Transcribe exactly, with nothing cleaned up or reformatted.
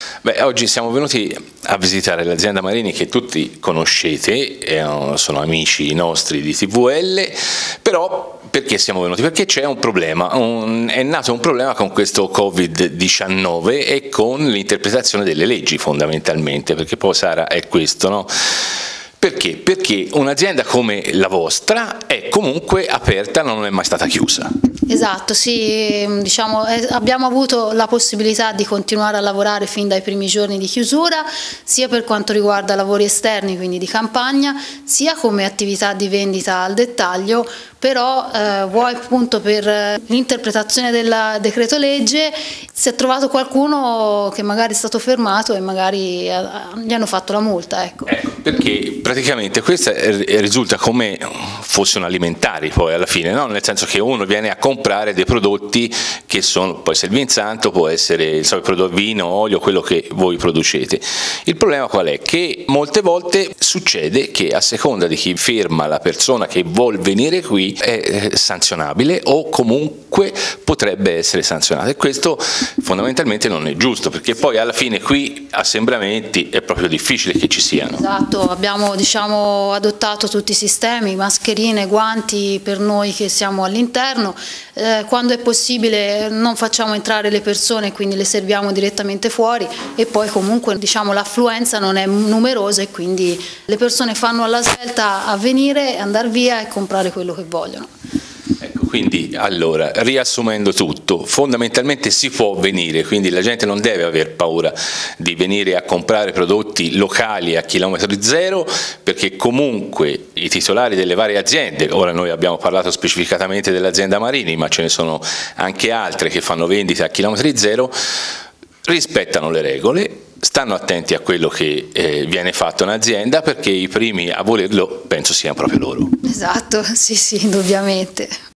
Beh, oggi siamo venuti a visitare l'azienda Marini che tutti conoscete, eh, sono amici nostri di T V L, però perché siamo venuti? Perché c'è un problema, un, è nato un problema con questo Covid diciannove e con l'interpretazione delle leggi fondamentalmente, perché poi Sara è questo, no? Perché? Perché un'azienda come la vostra è comunque aperta, non è mai stata chiusa. Esatto, sì, diciamo, eh, abbiamo avuto la possibilità di continuare a lavorare fin dai primi giorni di chiusura, sia per quanto riguarda lavori esterni, quindi di campagna, sia come attività di vendita al dettaglio, però eh, vuoi appunto per l'interpretazione del decreto legge si è trovato qualcuno che magari è stato fermato e magari eh, gli hanno fatto la multa. Ecco. Ecco, perché praticamente questa risulta come fosse un alimentari poi alla fine, no? Nel senso che uno viene a comprare dei prodotti che sono, può essere il vinsanto, può essere il solito prodotto vino, olio, quello che voi producete. Il problema qual è? Che molte volte succede che a seconda di chi ferma la persona che vuol venire qui è sanzionabile o comunque potrebbe essere sanzionato, e questo fondamentalmente non è giusto, perché poi alla fine qui assembramenti è proprio difficile che ci siano. Esatto, abbiamo diciamo adottato tutti i sistemi, mascherine, guanti per noi che siamo all'interno, eh, quando è possibile non facciamo entrare le persone, quindi le serviamo direttamente fuori, e poi comunque diciamo l'affluenza non è numerosa e quindi le persone fanno alla svelta a venire, andare via e comprare quello che vogliono. Ecco, quindi allora, riassumendo tutto, fondamentalmente si può venire, quindi la gente non deve aver paura di venire a comprare prodotti locali a chilometro zero, perché comunque i titolari delle varie aziende, ora noi abbiamo parlato specificatamente dell'azienda Marini, ma ce ne sono anche altre che fanno vendite a chilometri zero, rispettano le regole, stanno attenti a quello che eh, viene fatto in azienda, perché i primi a volerlo penso siano proprio loro. Esatto, sì sì, indubbiamente.